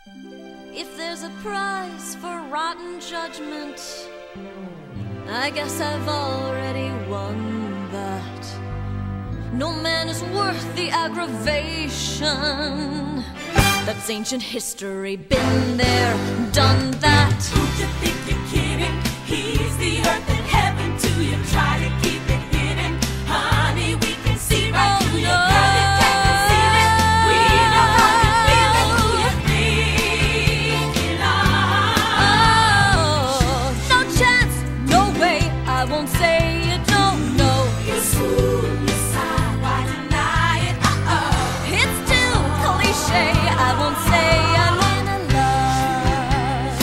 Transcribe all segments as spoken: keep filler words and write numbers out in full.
If there's a prize for rotten judgment, I guess I've already won that. No man is worth the aggravation. That's ancient history, been there, done that. Who you think you're kidding? He's the earth and heaven to you. Try to keep it hidden, honey. We can see right Oh, through no. you, girl. You can't conceal it. We know how you feel and who you're thinking of. Oh, no chance, no way, I won't say you don't know. You fool, you sigh, why deny it? Uh-oh. It's too cliche, I won't say I'm in love.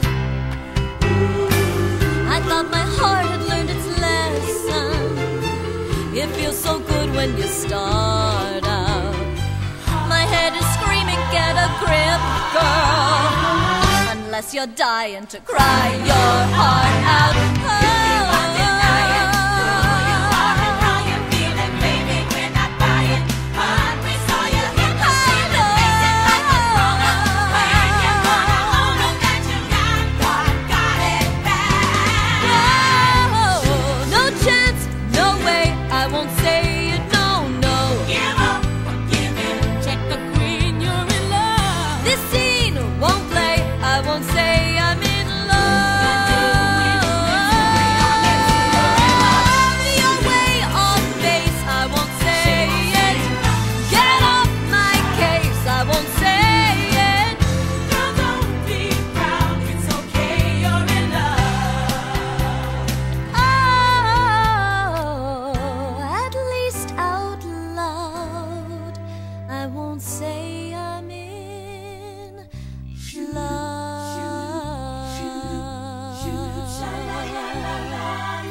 I thought my heart had learned its lesson. It feels so good when you start out. My head is screaming, get a grip, girl. Unless you're dying to cry your heart out. Oh. No chance, no way, I won't say you don't know. Give up or give in. Check the green, you're in love. This scene won't play, I won't say I'm in love. Your way off base, I won't say it. Get off my case, I won't say it. Girl, don't be proud. It's okay, you're in love. Oh, at least out loud, I won't say I'm in love. Shoo, shoo, shoo, sha, la, la, la, la.